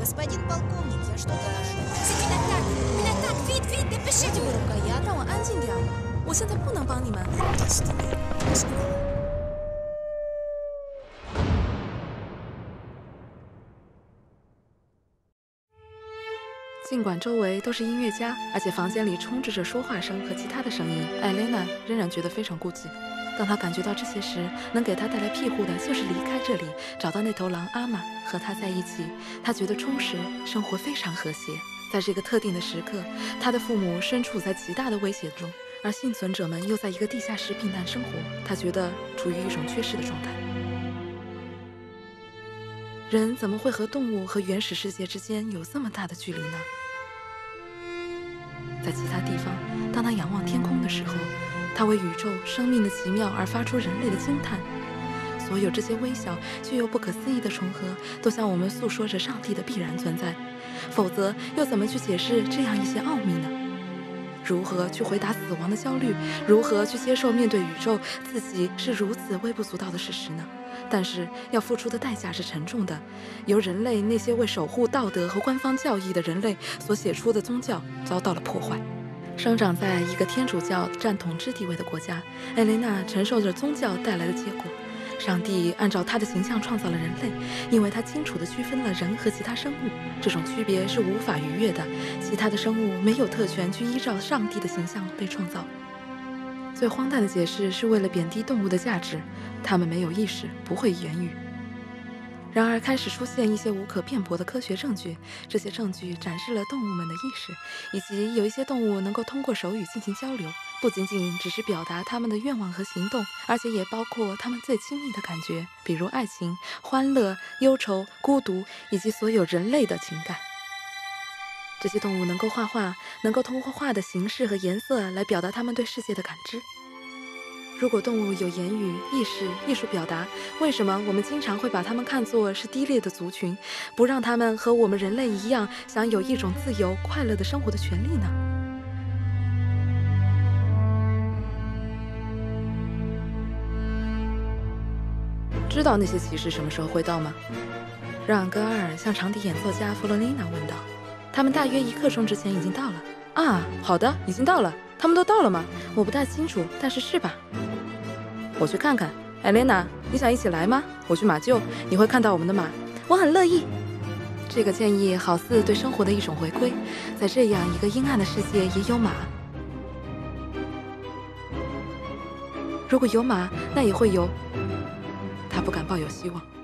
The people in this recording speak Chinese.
Господин полковник, я что доложу? Меня так, Вит, 这 дышите 个乳盖牙，让我安静点。我现在不能帮你们。尽管周围都是音乐家，而且房间里充斥着说话声和其他的声音，艾蕾娜仍然觉得非常孤寂。当她感觉到这些时，能给她带来庇护的就是离开这里，找到那头狼阿玛，和她在一起。她觉得充实，生活非常和谐。在这个特定的时刻，她的父母身处在极大的危险中，而幸存者们又在一个地下室避难生活。她觉得处于一种缺失的状态。人怎么会和动物和原始世界之间有这么大的距离呢？在其他地方，当他仰望天空的时候，他为宇宙生命的奇妙而发出人类的惊叹。所有这些微小却又不可思议的重合，都向我们诉说着上帝的必然存在。否则，又怎么去解释这样一些奥秘呢？如何去回答死亡的焦虑？如何去接受面对宇宙自己是如此微不足道的事实呢？但是要付出的代价是沉重的，由人类那些为守护道德和官方教义的人类所写出的宗教遭到了破坏。生长在一个天主教占统治地位的国家，艾蕾娜承受着宗教带来的结果。上帝按照他的形象创造了人类，因为他清楚地区分了人和其他生物，这种区别是无法逾越的。其他的生物没有特权去依照上帝的形象被创造。最荒诞的解释是为了贬低动物的价值，它们没有意识，不会言语。然而开始出现一些无可辩驳的科学证据，这些证据展示了动物们的意识，以及有一些动物能够通过手语进行交流，不仅仅只是表达他们的愿望和行动，而且也包括他们最亲密的感觉，比如爱情、欢乐、忧愁、孤独，以及所有人类的情感。这些动物能够画画，能够通过画的形式和颜色来表达他们对世界的感知。如果动物有言语、意识、艺术表达，为什么我们经常会把它们看作是低劣的族群，不让它们和我们人类一样享有一种自由、快乐的生活的权利呢？知道那些骑士什么时候会到吗？让戈阿尔向长笛演奏家弗罗丽娜问道。他们大约1刻钟之前已经到了。啊，好的，已经到了。他们都到了吗？我不太清楚，但是是吧？我去看看。艾莲娜，你想一起来吗？我去马厩，你会看到我们的马。我很乐意。这个建议好似对生活的一种回归，在这样一个阴暗的世界也有马。如果有马，那也会有。他不敢抱有希望。